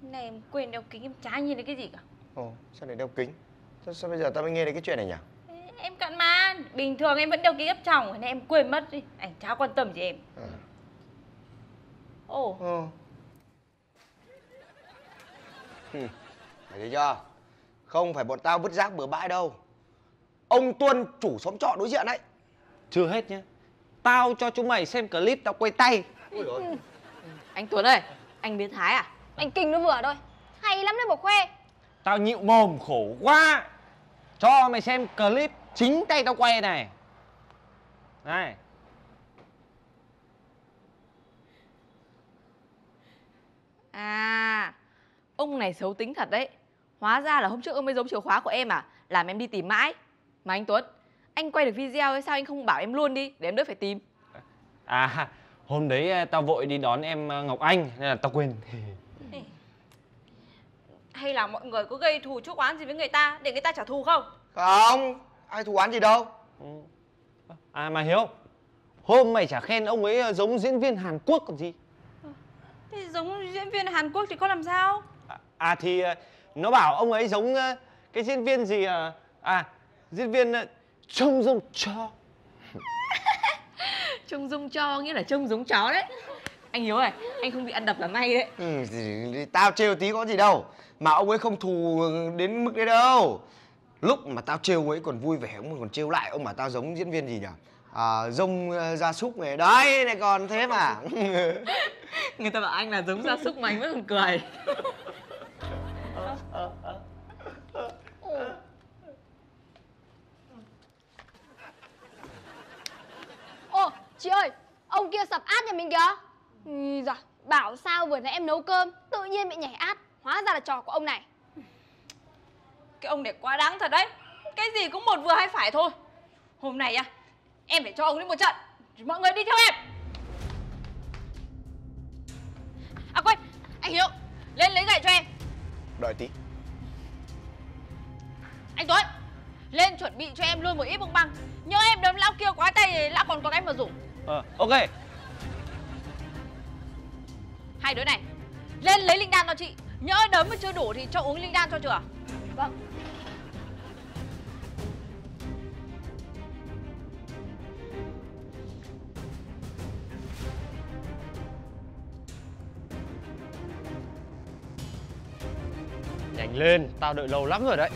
Này em quên đeo kính, em chả nhìn thấy cái gì cả. Ồ, sao lại đeo kính? Sao bây giờ tao mới nghe thấy cái chuyện này nhỉ? Em cận mà, bình thường em vẫn đeo kính áp tròng, nên em quên mất đi. Anh chả quan tâm gì em. Ồ. Mày thấy chưa? Không phải bọn tao vứt rác bừa bãi đâu. Ông Tuân, chủ xóm trọ đối diện đấy. Chưa hết nhá. Tao cho chúng mày xem clip tao quay tay. Ôi dồi. Anh Tuấn ơi, anh biến thái à? Anh Kinh nó vừa thôi. Hay lắm đấy mà khoe. Tao nhịu mồm khổ quá. Cho mày xem clip chính tay tao quay này. Này. À, ông này xấu tính thật đấy. Hóa ra là hôm trước ông mới giấu chìa khóa của em à? Làm em đi tìm mãi. Mà anh Tuấn, anh quay được video ấy, sao anh không bảo em luôn đi, để em đỡ phải tìm. À, hôm đấy tao vội đi đón em Ngọc Anh nên là tao quên. Hay là mọi người có gây thù chuốc oán gì với người ta để người ta trả thù không? Không, ai thù oán gì đâu. À mà Hiếu, hôm mày chả khen ông ấy giống diễn viên Hàn Quốc còn gì. Thế giống diễn viên Hàn Quốc thì có làm sao? Thì nó bảo ông ấy giống cái diễn viên gì diễn viên Trông Giống Cho. Trông giống cho nghĩa là trông giống chó đấy. Anh Hiếu ơi, anh không bị ăn đập là may đấy. Tao trêu tí có gì đâu. Mà ông ấy không thù đến mức đấy đâu. Lúc mà tao trêu ông ấy còn vui vẻ, ông còn trêu lại. Ông bảo tao giống diễn viên gì nhỉ? Dông gia súc này. Đấy, này còn thế mà. Người ta bảo anh là giống gia súc mà anh vẫn còn cười. Ồ, chị ơi, ông kia sập át nhà mình kìa. Dạ, bảo sao vừa nãy em nấu cơm tự nhiên bị nhảy át. Hóa ra là trò của ông này. Cái ông này quá đáng thật đấy. Cái gì cũng một vừa hai phải thôi. Hôm nay em phải cho ông đi một trận. Mọi người đi theo em. À quên, anh Hiếu, lên lấy gậy cho em. Đợi tí. Anh Tuấn, lên chuẩn bị cho em luôn một ít bông băng. Nhớ em đấm lão kia quá tay thì lão còn có cái mà dùng. Ok. Hai đứa này, lên lấy linh đan cho chị. Nhớ đấm mà chưa đủ thì cho uống linh đan cho chừa. Vâng. Nhanh lên, tao đợi lâu lắm rồi đấy.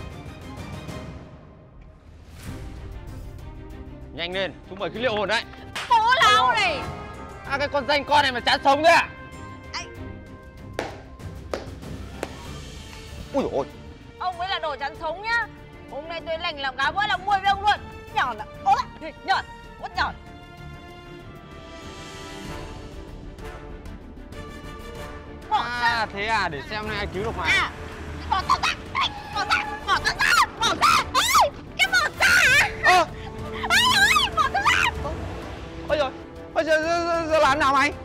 Nhanh lên, chúng mày cứ liệu hồn đấy. Bố lão này. Cái con danh con này mà chán sống đấy à? Ui dồi ôi. Ông ấy là đồ chán sống nhá. Hôm nay tôi lành làm cá vỡ lòng môi với ông luôn. Nhọn ạ. Ôi, nhọn. Út nhọn. Thế à, để xem ai cứu được mày. Bỏ tao ra. Bỏ ra. Bỏ tao ra. Bỏ ra. Ê, cái bỏ ra. Ê, bỏ tao ra. Ôi giời, ôi giờ làm nào mày?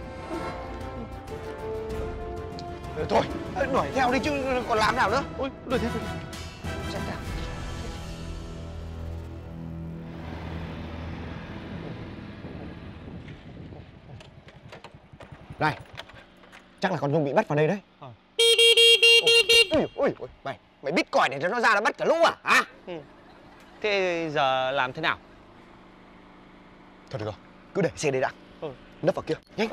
Thôi, đuổi theo đi chứ còn làm nào nữa. Ôi, đuổi theo. Xem nào. Này, chắc là con Nhung bị bắt vào đây đấy. Ui, mày biết còi để cho nó ra nó bắt cả lũ à? Hả? Thế giờ làm thế nào? Thôi được rồi, cứ để xe đây đã. Nấp vào kia, nhanh.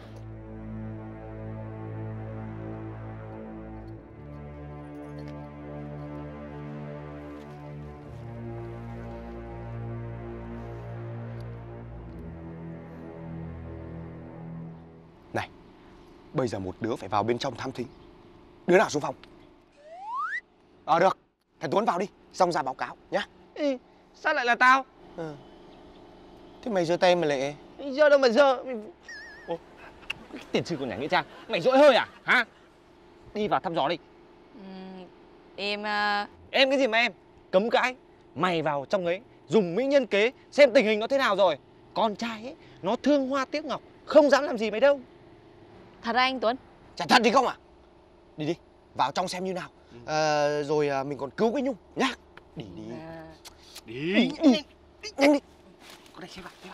Này, bây giờ một đứa phải vào bên trong thám thính. Đứa nào xung phong? Được, thằng Tuấn vào đi, xong ra báo cáo nhá. Sao lại là tao? Thế mày giơ tay mà lại... Giờ đâu mà giờ. Cái tiền sư của nhà Nghĩa Trang, mày dỗi hơi à? Hả? Đi vào thăm dò đi. Em Em cái gì mà em? Cấm cãi. Mày vào trong ấy, dùng mỹ nhân kế, xem tình hình nó thế nào rồi. Con trai ấy, nó thương hoa tiếc ngọc, không dám làm gì mày đâu. thật ra anh Tuấn. Chả thật thì không à? Đi, vào trong xem như nào. Rồi mình còn cứu cái Nhung nhá. Đi. Nhanh đi. Có đây xem vào.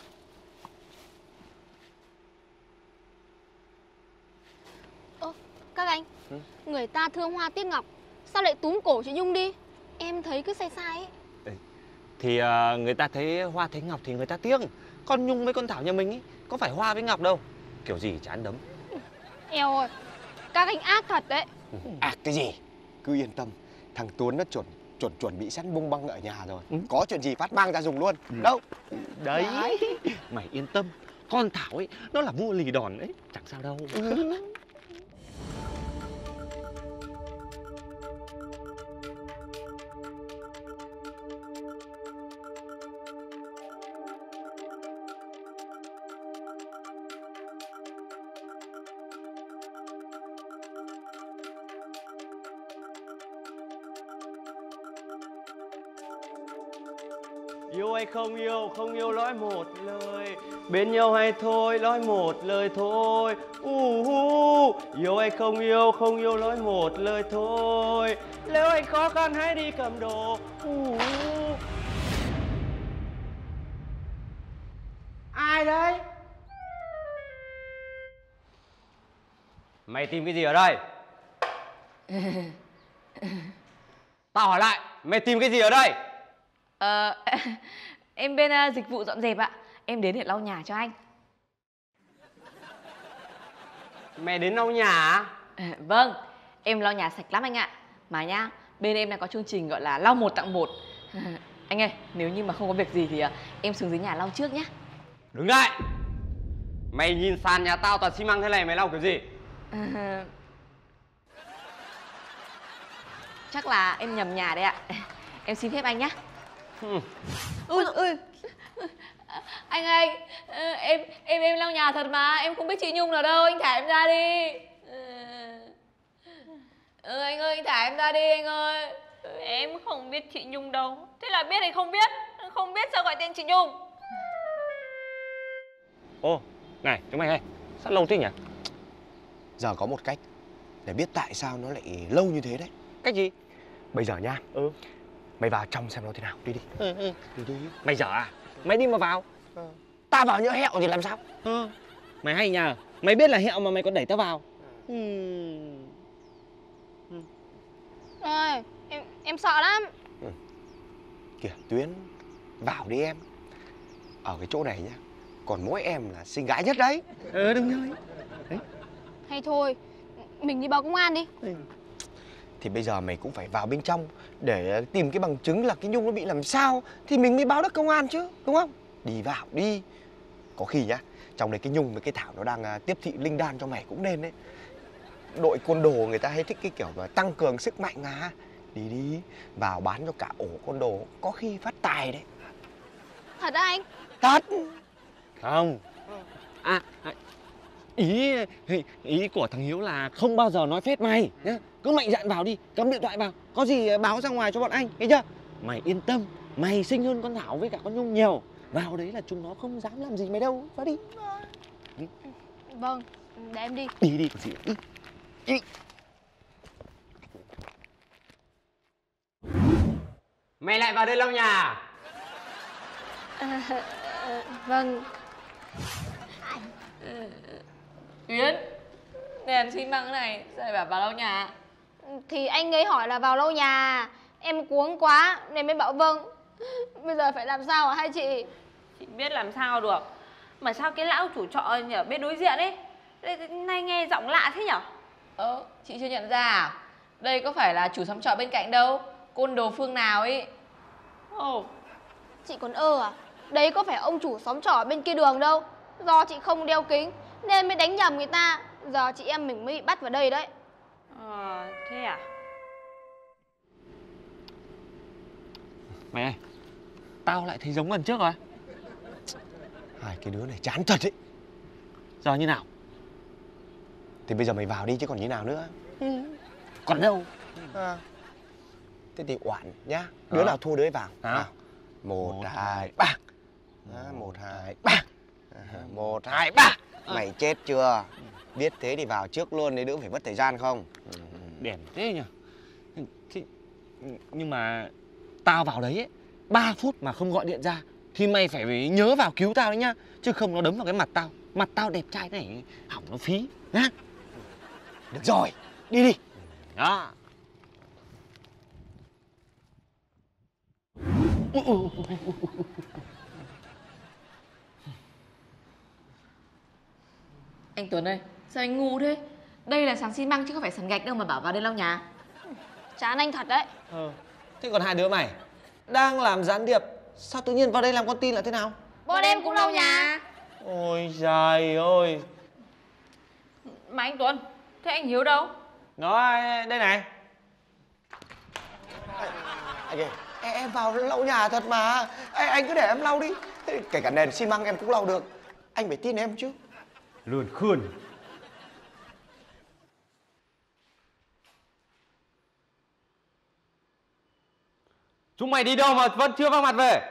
Các anh, người ta thương hoa tiếc ngọc, sao lại túm cổ chị Nhung đi? Em thấy cứ sai sai ấy. Thì người ta thấy hoa thấy ngọc thì người ta tiếc. Con Nhung với con Thảo nhà mình ý, có phải hoa với ngọc đâu. Kiểu gì chán đấm. Eo ơi, các anh ác thật đấy. Ác cái gì? Cứ yên tâm, thằng Tuấn nó chuẩn bị sẵn bông băng ở nhà rồi. Có chuyện gì phát mang ra dùng luôn. Đâu? Đấy. Mày yên tâm, con Thảo ấy nó là vua lì đòn ấy, chẳng sao đâu. Yêu hay không yêu nói một lời. Bên nhau hay thôi, nói một lời thôi. Yêu hay không yêu nói một lời thôi. Nếu anh khó khăn hãy đi cầm đồ. Ai đấy? Mày tìm cái gì ở đây? Tao hỏi lại, mày tìm cái gì ở đây? Em bên dịch vụ dọn dẹp ạ. Em đến để lau nhà cho anh. Mày đến lau nhà á? Vâng, em lau nhà sạch lắm anh ạ. Mà nhá, bên em đang có chương trình gọi là lau 1 tặng 1. Anh ơi, nếu như mà không có việc gì thì em xuống dưới nhà lau trước nhá. Đứng lại! Mày nhìn sàn nhà tao toàn xi măng thế này mày lau kiểu gì? Chắc là em nhầm nhà đấy ạ. Em xin phép anh nhá. Ui, anh ơi, em lau nhà thật mà, em không biết chị Nhung nào đâu, anh thả em ra đi. Anh ơi, anh thả em ra đi anh ơi. Em không biết chị Nhung đâu. Thế là biết hay không biết? Không biết sao gọi tên chị Nhung? Ô, này chúng mày ơi, sao lâu thế nhỉ? Giờ có một cách để biết tại sao nó lại lâu như thế đấy. Cách gì? Bây giờ nhá, mày vào trong xem nó thế nào. Đi đi. Đi đi. Mày dở à? Mày đi mà vào. Ta vào nhỡ hẹo thì làm sao? Mày hay nhờ. Mày biết là hẹo mà mày còn đẩy tao vào. Ơi, em sợ lắm. Kìa Tuyến, vào đi em. Ở cái chỗ này nhá, còn mỗi em là xinh gái nhất đấy. Đúng rồi. Đấy. Hay thôi, mình đi báo công an đi. Thì bây giờ mày cũng phải vào bên trong để tìm cái bằng chứng là cái Nhung nó bị làm sao thì mình mới báo được công an chứ, đúng không? Đi vào đi. Có khi nhá, trong đấy cái Nhung với cái Thảo nó đang tiếp thị linh đan cho mày cũng nên đấy. Đội côn đồ người ta hay thích cái kiểu mà tăng cường sức mạnh mà. Đi đi, vào bán cho cả ổ côn đồ, có khi phát tài đấy. Thật á anh? Thật. Không. Ý của thằng Hiếu là không bao giờ nói phét mày nhá. Cứ mạnh dạn vào đi, cắm điện thoại vào. Có gì báo ra ngoài cho bọn anh, nghe chưa? Mày yên tâm, mày xinh hơn con Thảo với cả con Nhung nhiều. Vào đấy là chúng nó không dám làm gì mày đâu. Vào đi. Vâng, để em đi. Đi đi, còn gì nữa. Đi. Mày lại vào đây lau nhà. Vâng. Yến, đèn xi măng này, sao lại bảo vào lau nhà? Thì anh ấy hỏi là vào lau nhà. Em cuống quá nên mới bảo vâng. Bây giờ phải làm sao hả hai chị? Chị biết làm sao được. Mà sao cái lão chủ trọ ở bên đối diện ấy nay nghe giọng lạ thế nhở? Chị chưa nhận ra à? Đây có phải là chủ xóm trọ bên cạnh đâu, côn đồ Phương nào ấy. Chị còn à? Đấy có phải ông chủ xóm trọ bên kia đường đâu. Do chị không đeo kính nên mới đánh nhầm người ta. Giờ chị em mình mới bị bắt vào đây đấy. Thế à? Mày ơi, tao lại thấy giống lần trước rồi. Hai cái đứa này chán thật ấy. Giờ như nào? Thì bây giờ mày vào đi chứ còn như nào nữa. Còn đâu. Thế thì oản nhá. Đứa nào thua đứa ấy vào. 1, 2, 3. 1, 2, 3. 1, 2, 3. Mày chết chưa? Biết thế thì vào trước luôn để đỡ phải mất thời gian không? Đẻn thế nhỉ. Nhưng mà tao vào đấy ấy, 3 phút mà không gọi điện ra thì mày phải nhớ vào cứu tao đấy nhá. Chứ không nó đấm vào cái mặt tao. Mặt tao đẹp trai này hỏng nó phí nhá. Được rồi, Đi đi. Đó. Anh Tuấn ơi, sao anh ngu thế? Đây là sàn xi măng chứ không phải sàn gạch đâu mà bảo vào đây lau nhà. Chán anh thật đấy. Thế còn hai đứa mày đang làm gián điệp, sao tự nhiên vào đây làm con tin là thế nào? Bọn em cũng lau nhà. Ôi trời ơi. Mà anh Tuấn, thế anh Hiếu đâu? Nó đây này. Anh ơi, em vào lau nhà thật mà. Anh cứ để em lau đi. Kể cả nền xi măng em cũng lau được. Anh phải tin em chứ. Lườn khươn. Chúng mày đi đâu mà vẫn chưa vắng mặt về?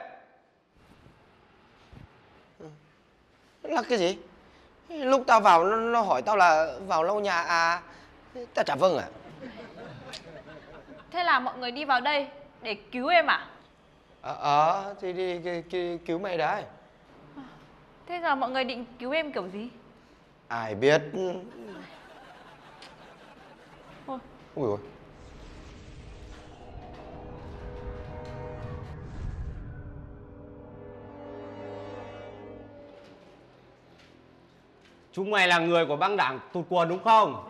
Là cái gì? Lúc tao vào nó hỏi tao là vào lau nhà à? Tao trả vâng à? Thế là mọi người đi vào đây để cứu em à? Thì đi cứu mày đấy. Thế giờ mọi người định cứu em kiểu gì? Ai biết. Thôi. Ui dồi. Chúng mày là người của băng đảng tụt quần đúng không?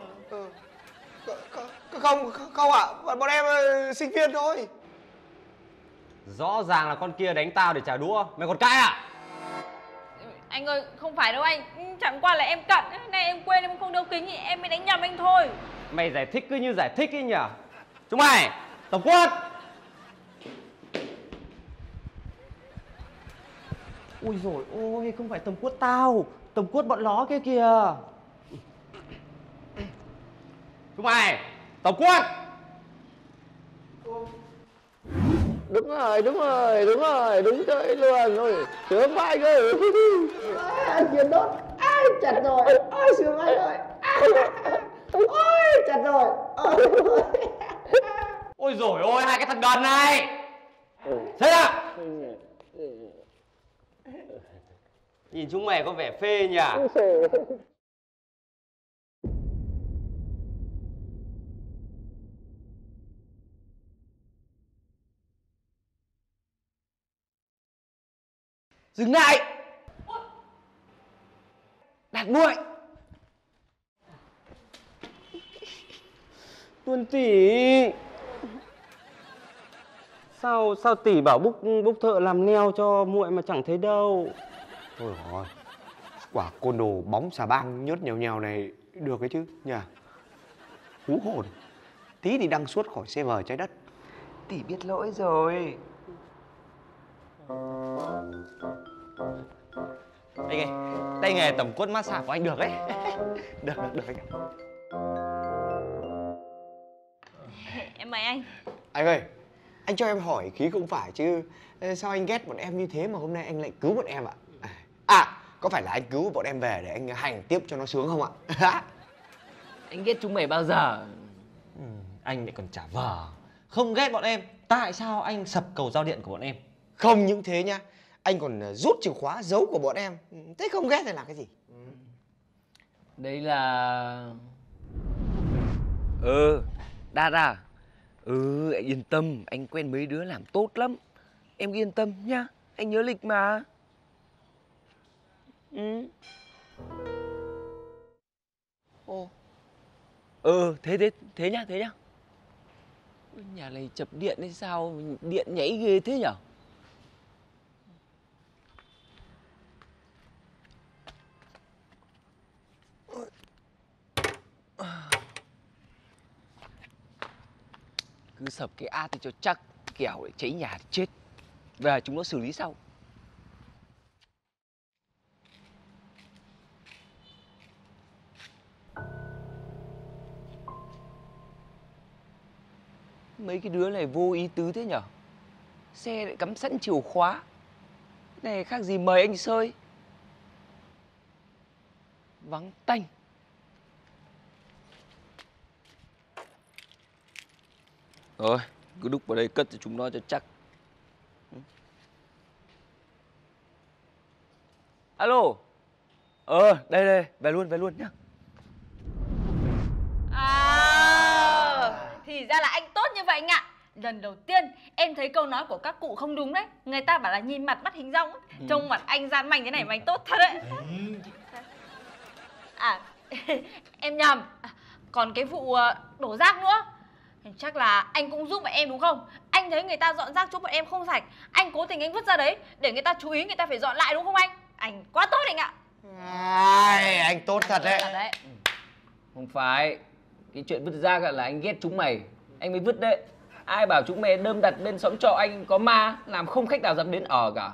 Không ạ. Bọn em sinh viên thôi. Rõ ràng là con kia đánh tao để trả đũa. Mày còn cãi à? Anh ơi, không phải đâu anh. Chẳng qua là em cận. Này em quên em không đeo kính thì em mới đánh nhầm anh thôi. Mày giải thích cứ như giải thích ấy nhỉ? Chúng mày, tổng quát! Ui dồi ôi, không phải tầm quất tao, tầm quất bọn ló kia kìa. Chúng mày, tổng quất! Đúng rồi, đúng chơi luôn rồi. Sướng quá anh ơi. Chiến đốt. Ai chặt rồi. Ôi sướng anh ơi. Ôi chặt rồi. Ôi dồi ôi, hai cái thằng đần này. Thế nào? Nhìn chúng mày có vẻ phê nhỉ? Dừng lại. Đạt muội. Tuân tỷ. Sao tỷ bảo búc thợ làm neo cho muội mà chẳng thấy đâu. Thôi rồi. Quả côn đồ bóng xà bang nhớt nhèo này được ấy chứ nhỉ? Hú hồn. Tí thì đăng suốt khỏi server trái đất. Tỷ biết lỗi rồi. Anh ơi, tay nghề tẩm quất massage của anh được đấy. Được anh ạ. Em mời anh. Anh ơi, anh cho em hỏi khí không phải chứ. Sao anh ghét bọn em như thế mà hôm nay anh lại cứu bọn em ạ? Có phải là anh cứu bọn em về để anh hành tiếp cho nó sướng không ạ? Anh ghét chúng mày bao giờ? Anh lại còn trả vờ. Không ghét bọn em, tại sao anh sập cầu giao điện của bọn em? Không những thế nhá, anh còn rút chìa khóa giấu của bọn em. Thế không ghét thì là cái gì? Đây là... Đạt à? Anh yên tâm, anh quen mấy đứa làm tốt lắm. Em yên tâm nhá, anh nhớ lịch mà. Thế nhá. Nhà này chập điện hay sao? Điện nhảy ghê thế nhở? Cứ sập cái át thì cho chắc, kẻo để cháy nhà thì chết. Về chúng nó xử lý sau. Mấy cái đứa này vô ý tứ thế nhở? Xe lại cắm sẵn chìa khóa. Này khác gì mời anh sơi. Vắng tanh. Rồi, cứ đúc vào đây cất cho chúng nó cho chắc. Alo. Đây, về luôn nhá. À Thì ra là anh tốt như vậy anh ạ. Lần đầu tiên em thấy câu nói của các cụ không đúng đấy. Người ta bảo là nhìn mặt bắt hình dong ấy. Trông mặt anh gian manh thế này mà anh tốt thật đấy. À, em nhầm. Còn cái vụ đổ rác nữa, chắc là anh cũng giúp bọn em đúng không? Anh thấy người ta dọn rác chỗ bọn em không sạch, anh cố tình anh vứt ra đấy để người ta chú ý, người ta phải dọn lại đúng không anh? Anh quá tốt anh ạ. Anh tốt thật đấy. Thật đấy. Không phải, cái chuyện vứt rác là anh ghét chúng mày, anh mới vứt đấy. Ai bảo chúng mày đơm đặt bên xóm trọ anh có ma, làm không khách nào dám đến ở cả.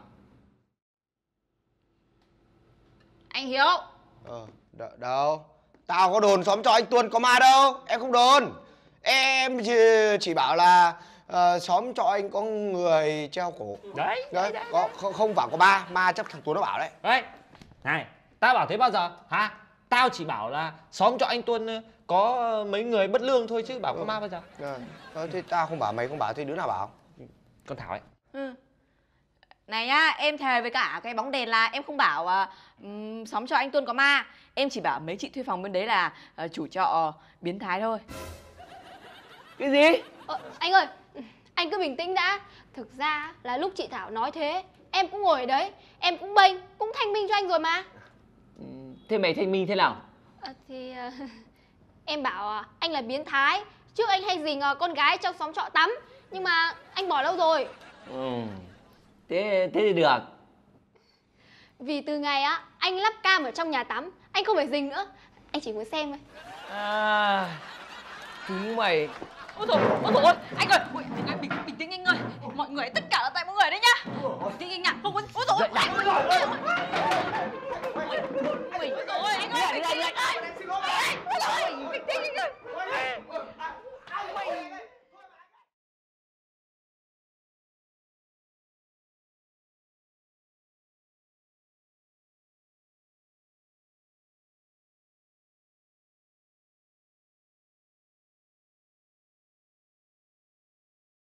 Anh Hiếu. Đâu, tao có đồn xóm trọ anh Tuân có ma đâu. Em không đồn. Em chỉ bảo là xóm trọ anh có người treo cổ. Đấy. Không phải có ma chắc thằng Tuấn nó bảo đấy. Đấy, này, tao bảo thế bao giờ hả? Tao chỉ bảo là xóm trọ anh Tuân có mấy người bất lương thôi chứ bảo có ma bao giờ. Thế tao không bảo, mày không bảo thì đứa nào bảo? Con Thảo ấy. Này nhá, em thề với cả cái bóng đèn là em không bảo xóm trọ anh Tuân có ma. Em chỉ bảo mấy chị thuê phòng bên đấy là chủ trọ biến thái thôi. Cái gì? Anh ơi, anh cứ bình tĩnh đã. Thực ra là lúc chị Thảo nói thế, em cũng ngồi ở đấy, em cũng bênh, cũng thanh minh cho anh rồi mà. Thế mày thanh minh thế nào? Em bảo anh là biến thái. Trước anh hay dình con gái trong xóm trọ tắm, nhưng mà anh bỏ lâu rồi. Thế thì được. Vì từ ngày anh lắp cam ở trong nhà tắm, anh không phải dình nữa, anh chỉ muốn xem thôi. Chúng mày. Ôi dồi ôi, anh ơi, anh bình tĩnh anh ơi. Mọi người, tất cả là tại mọi người đấy nhá. Bình tĩnh anh ạ. Ôi dồi ôi,